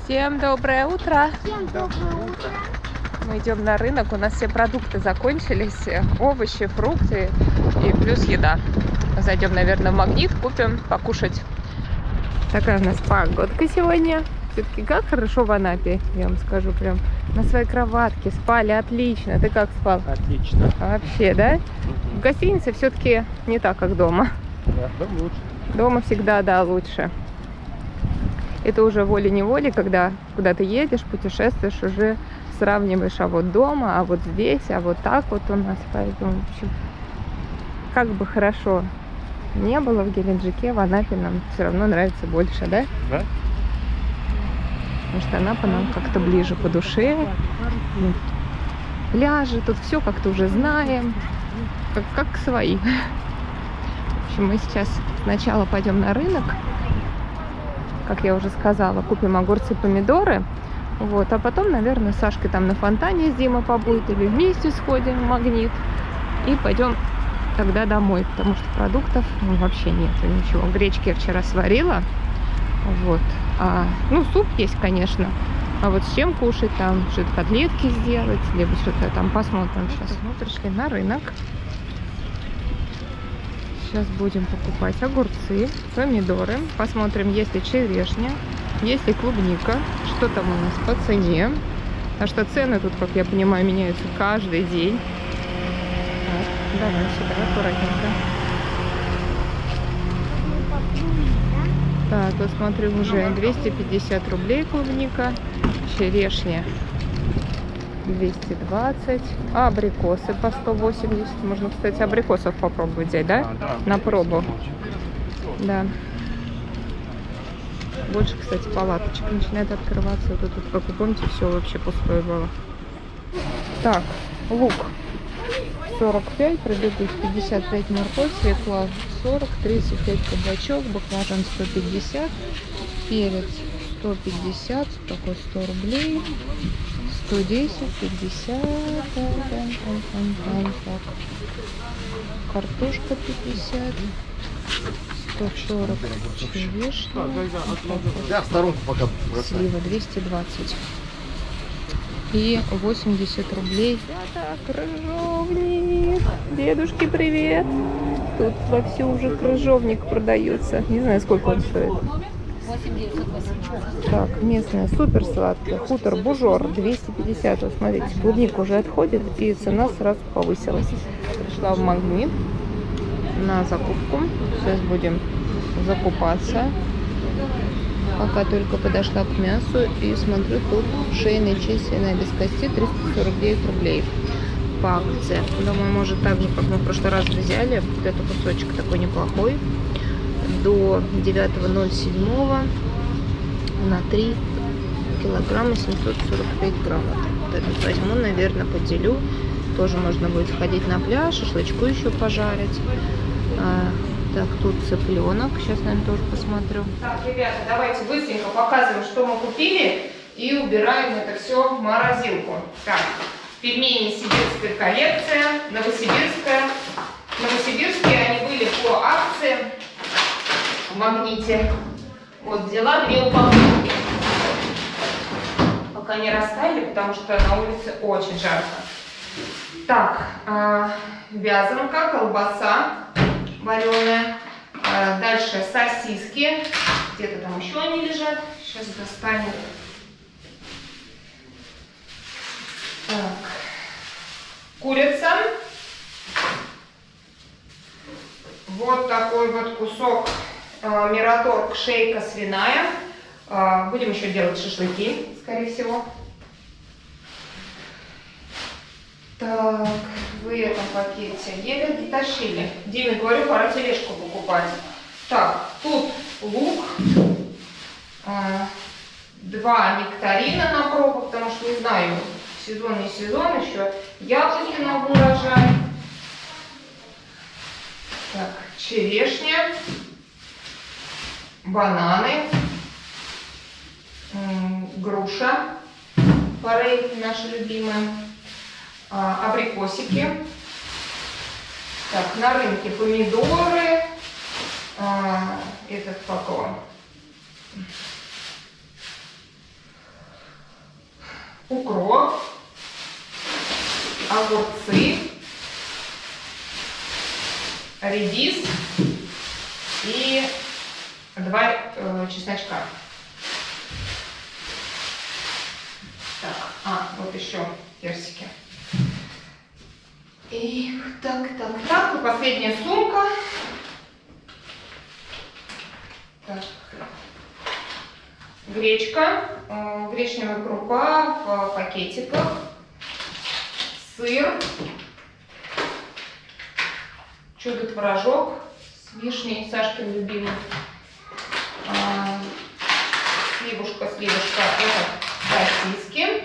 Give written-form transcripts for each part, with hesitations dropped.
Всем доброе утро! Всем доброе утро! Мы идем на рынок, у нас все продукты закончились, овощи, фрукты и плюс еда. Зайдем, наверное, в Магнит, купим покушать. Такая у нас погодка сегодня. Все-таки как хорошо в Анапе, я вам скажу, прям на своей кроватке спали отлично. Ты как спал? Отлично. Вообще, да? В гостинице все-таки не так, как дома. Да, дома лучше. Дома всегда, да, лучше. Это уже волей-неволей, когда куда ты едешь, путешествуешь, уже сравниваешь, а вот дома, а вот здесь, а вот так вот у нас. Поэтому, в общем, как бы хорошо не было в Геленджике, в Анапе нам все равно нравится больше, да? Да. Потому что Анапа нам как-то ближе по душе. Пляжи, тут все как-то уже знаем, как свои. В общем, мы сейчас сначала пойдем на рынок, как я уже сказала, купим огурцы, помидоры, вот, а потом, наверное, с Сашкой там на фонтане с Димой побудет, или вместе сходим в Магнит, и пойдем тогда домой, потому что продуктов вообще нет, ничего. Гречки я вчера сварила, вот, ну, суп есть, конечно, а вот с чем кушать, там, что-то котлетки сделать, либо что-то там посмотрим сейчас. Мы пришли на рынок. Сейчас будем покупать огурцы, помидоры. Посмотрим, есть ли черешня, есть ли клубника, что там у нас по цене. Потому что цены тут, как я понимаю, меняются каждый день. Так, давай сюда, аккуратненько. Так, вот смотрю, уже 250 рублей клубника, черешня 220, а абрикосы по 180. Можно, кстати, абрикосов попробовать взять, да? Да, на пробу. Да. Больше, кстати, палаточка начинает открываться. Вот тут, как вы помните, все вообще пустое было. Так, лук 45, пробегусь 55, морковь, свекла 40, 35 кабачок, баклажан 150, перец 150, такой 100 рублей. 110, 50, так. Картошка 50, 140 черешня, Я в сторонку пока. слива 220 и 80 рублей. Да, крыжовник. Дедушки, привет. Тут вовсю уже крыжовник продается. Не знаю, сколько он стоит. Так, местная супер сладкая, хутор Бужор 250. Вот смотрите, клубника уже отходит и цена сразу повысилась. Пришла в Магнит на закупку. Сейчас будем закупаться. Пока только подошла к мясу и смотрю, тут шейная часть, свиная без кости 349 рублей по акции. Думаю, может так же, как мы в прошлый раз взяли. Вот этот кусочек такой неплохой. До 9.07 на 3 килограмма 745 граммов. Вот этот возьму, наверное, поделю. Тоже можно будет сходить на пляж, шашлычку еще пожарить. Так, тут цыпленок. Сейчас, наверное, тоже посмотрю. Так, ребята, давайте быстренько показываем, что мы купили. И убираем это все в морозилку. Так, пельмени сибирская коллекция, новосибирская. Новосибирские они были по акции в Магните. Вот, взяла 2 упаковки. Пока не растаяли, потому что на улице очень жарко. Так, вязанка, колбаса вареная. Дальше сосиски. Где-то там еще они лежат. Сейчас достанем. Так, курица. Вот такой вот кусок мираторг, шейка свиная. Будем еще делать шашлыки, скорее всего. Так, в этом пакете еле дотащили. Диме говорю, пора тележку покупать. Так, тут лук. 2 нектарина на пробу, потому что не знаю, сезон не сезон еще. Яблоки на урожай. Так, черешня. Бананы, груша, парей наша любимая, абрикосики. Так, на рынке помидоры, этот какого? укроп, огурцы, редис и 2 чесночка. Так, вот еще персики. И так. И последняя сумка. Так. Гречка, гречневая крупа в пакетиках, сыр, чудо-творожок с вишней, Сашкин любимый, сливушка, это сосиски,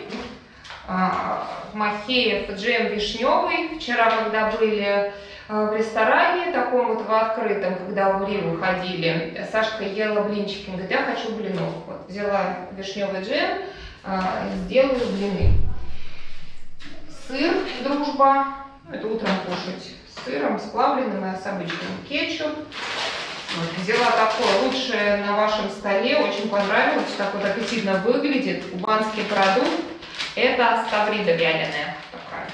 Махеев джем вишневый. Вчера, когда были в ресторане, таком вот в открытом, когда в Риву ходили, Сашка ела блинчики, говорит, я хочу блинов. Вот, взяла вишневый джем, сделаю блины. Сыр, дружба, это утром кушать с сыром, с плавленым и с обычным, кетчуп. Вот, взяла такое, лучшее на вашем столе, очень понравилось, так вот аппетитно выглядит, кубанский продукт. Это ставрида вяленая такая.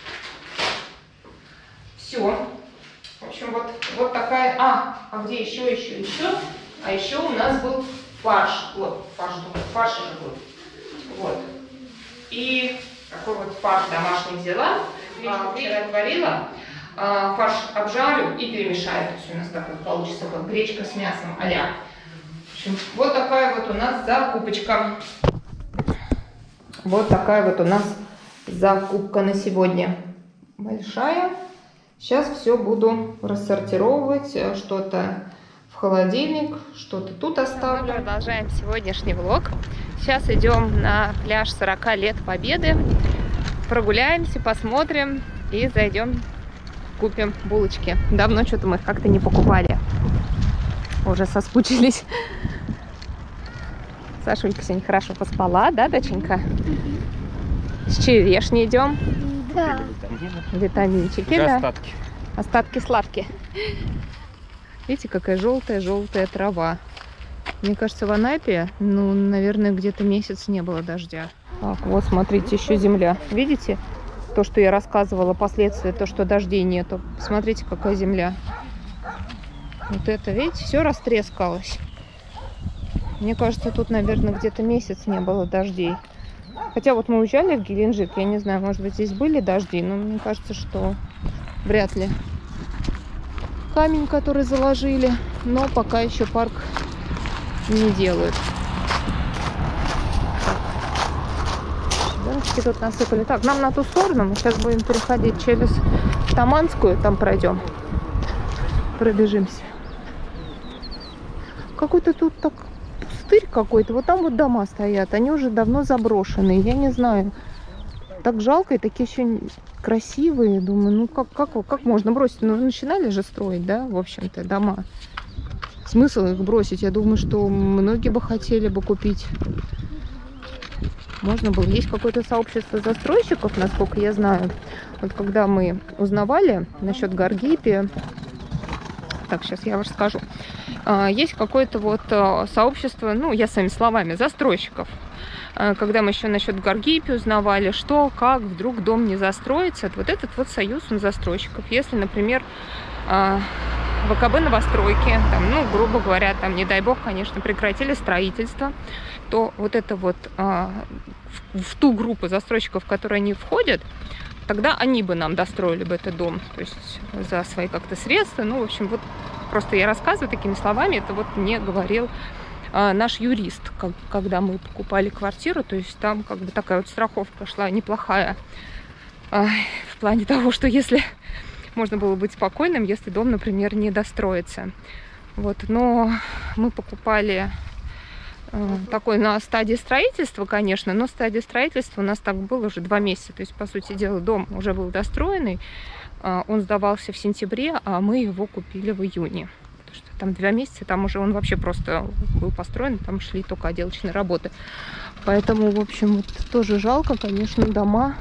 Все. В общем, вот такая. А где еще? А еще у нас был фарш. Вот, фарш же был. Вот. И такой вот фарш домашний взяла. Вчера отварила. Фарш обжарю и перемешаю. То есть у нас такой получится, как гречка с мясом а-ля. В общем, вот такая вот у нас закупочка. Вот такая вот у нас закупка на сегодня. Большая. Сейчас все буду рассортировать. Что-то в холодильник, что-то тут оставлю. Мы продолжаем сегодняшний влог. Сейчас идем на пляж 40 лет Победы. Прогуляемся, посмотрим и зайдем, купим булочки. Давно что-то мы их как-то не покупали. Уже соскучились. Сашулька сегодня хорошо поспала, да, доченька? С черешней идем. Да. Витаминчики, да. Остатки. Остатки сладкие. Видите, какая желтая трава. Мне кажется, в Анапе, ну, наверное, где-то месяц не было дождя. Так, вот, смотрите, еще земля. Видите? То, что я рассказывала, последствия, то, что дождей нету. Смотрите, какая земля. Вот это, видите, все растрескалось. Мне кажется, тут, наверное, где-то месяц не было дождей. Хотя вот мы уезжали в Геленджик, я не знаю, может быть, здесь были дожди, но мне кажется, что вряд ли. Камень, который заложили, но пока еще парк не делают. Щебеночки тут насыпали. Так, нам на ту сторону, мы сейчас будем переходить через Таманскую, там пройдем. Пробежимся. Какой-то тут так пустырь какой-то. Вот там вот дома стоят. Они уже давно заброшенные. Я не знаю. Так жалко. И такие еще красивые. Думаю, ну как можно бросить? Ну, начинали же строить, да, в общем-то, дома. Смысл их бросить? Я думаю, что многие бы хотели бы купить. Можно было. Есть какое-то сообщество застройщиков, насколько я знаю. Вот когда мы узнавали насчет Гаргипи. Так, сейчас я вам расскажу. Есть какое-то вот сообщество, ну, я своими словами, застройщиков. Когда мы еще насчет Гаргипи узнавали, что, как, вдруг дом не застроится. Вот этот вот союз застройщиков. Если, например, ВКБ новостройки, там, ну, грубо говоря, там, не дай бог, конечно, прекратили строительство, то вот это вот в ту группу застройщиков, в которую они входят, тогда они бы нам достроили бы этот дом, то есть за свои как-то средства. Ну, в общем, вот просто я рассказываю такими словами, это вот мне говорил наш юрист, когда мы покупали квартиру, то есть там как бы такая вот страховка шла неплохая в плане того, что если можно было быть спокойным, если дом, например, не достроится. Вот, но мы покупали такой на стадии строительства, конечно, но стадия строительства у нас так было уже 2 месяца. То есть, по сути дела, дом уже был достроенный, он сдавался в сентябре, а мы его купили в июне. Потому что там 2 месяца, там уже он вообще просто был построен, там шли только отделочные работы. Поэтому, в общем, вот тоже жалко, конечно, дома.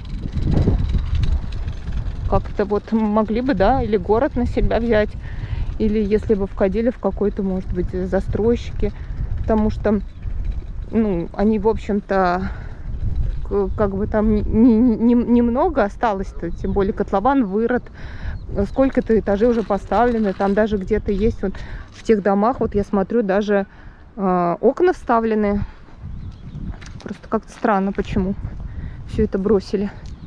Как-то вот могли бы, да, или город на себя взять, или если бы входили в какой-то, может быть, застройщики. Потому что, ну, они, в общем-то, как бы там немного осталось-то, тем более котлован вырод, сколько-то этажей уже поставлены, там даже где-то есть вот в тех домах, вот я смотрю, даже окна вставлены. Просто как-то странно, почему все это бросили.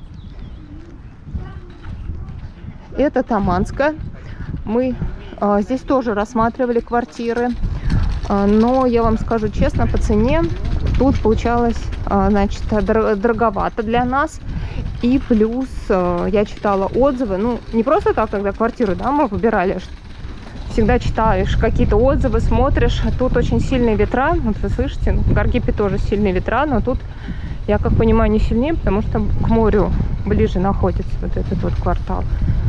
Это Таманска. Мы здесь тоже рассматривали квартиры, но я вам скажу честно, по цене тут получалось, значит, дороговато для нас. И плюс я читала отзывы, ну, не просто так, когда квартиру, да, мы выбирали, всегда читаешь какие-то отзывы, смотришь, тут очень сильные ветра, вот вы слышите, в Гаргипе тоже сильные ветра, но тут, я как понимаю, не сильнее, потому что к морю ближе находится вот этот вот квартал.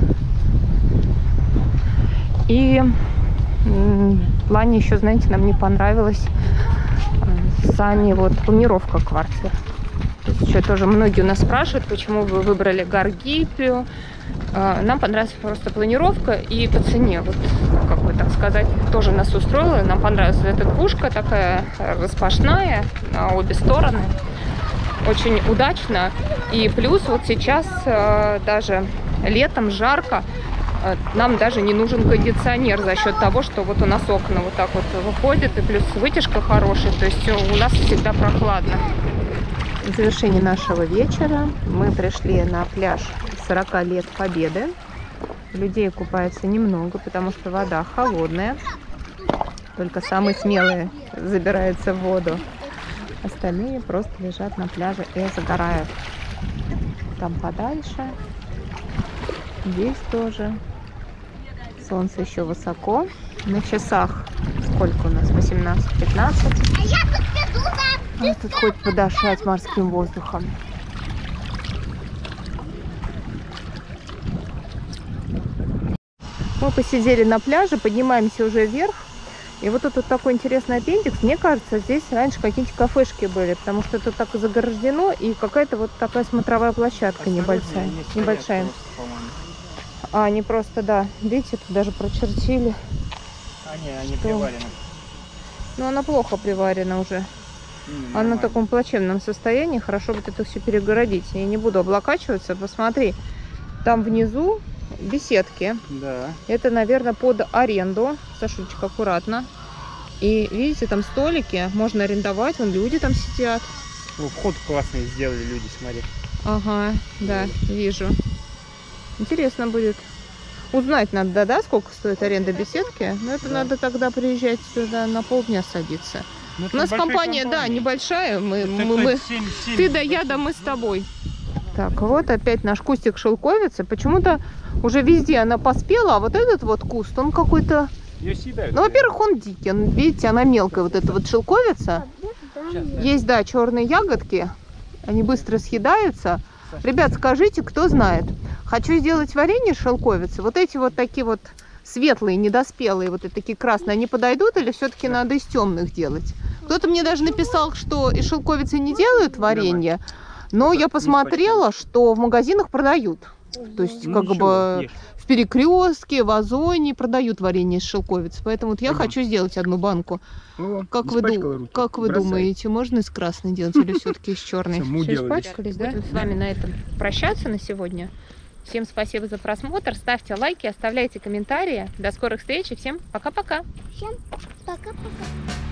И в плане еще, знаете, нам не понравилось сами вот планировка квартир. То есть еще тоже многие у нас спрашивают, почему вы выбрали Гаргипию. Нам понравилась просто планировка и по цене, вот, как бы так сказать, тоже нас устроила. Нам понравилась эта двушка такая распашная на обе стороны. Очень удачно. И плюс вот сейчас даже летом жарко. Нам даже не нужен кондиционер за счет того, что вот у нас окна вот так вот выходят, и плюс вытяжка хорошая, то есть у нас всегда прохладно. В завершении нашего вечера мы пришли на пляж 40 лет Победы. Людей купается немного, потому что вода холодная. Только самые смелые забираются в воду. Остальные просто лежат на пляже и загорают. Там подальше. Здесь тоже. Солнце еще высоко. На часах сколько у нас? 18-15. А тут хоть подышать морским воздухом. Мы посидели на пляже, поднимаемся уже вверх. И вот тут такой интересный аппендикс. Мне кажется, здесь раньше какие-то кафешки были, потому что тут так заграждено, и какая-то вот такая смотровая площадка небольшая. Они просто, да, видите, тут даже прочертили. Они приварены. Ну, она плохо приварена уже. Она в таком плачевном состоянии. Хорошо бы это все перегородить. Я не буду облокачиваться. Посмотри, там внизу беседки. Да. Это, наверное, под аренду. Сашулечка, аккуратно. И видите, там столики. Можно арендовать. Вон люди там сидят. Ну, вход классный сделали люди, смотри. Ага, да, вижу. Интересно будет. Узнать надо, да, сколько стоит аренда беседки. Но это надо тогда приезжать сюда на полдня садиться. У нас компания, да, небольшая. Ты да я, да мы с тобой. Так, вот опять наш кустик шелковицы. Почему-то уже везде она поспела, а вот этот вот куст, он какой-то... Ну, во-первых, он дикий. Видите, она мелкая, вот эта вот шелковица. Есть, да, черные ягодки. Они быстро съедаются. Ребят, скажите, кто знает. Хочу сделать варенье из шелковицы. Вот эти вот такие вот светлые, недоспелые, вот такие красные, они подойдут или все-таки надо из темных делать? Кто-то мне даже написал, что из шелковицы не делают варенье, но я посмотрела, что в магазинах продают. То есть, как бы в Перекрестке, в Озоне продают варенье из шелковицы. Поэтому вот я хочу сделать одну банку. Как вы думаете, можно из красной делать или все-таки из черной? Все испачкались, да? Будем с вами на этом прощаться на сегодня. Всем спасибо за просмотр. Ставьте лайки, оставляйте комментарии. До скорых встреч и всем пока-пока. Всем пока-пока.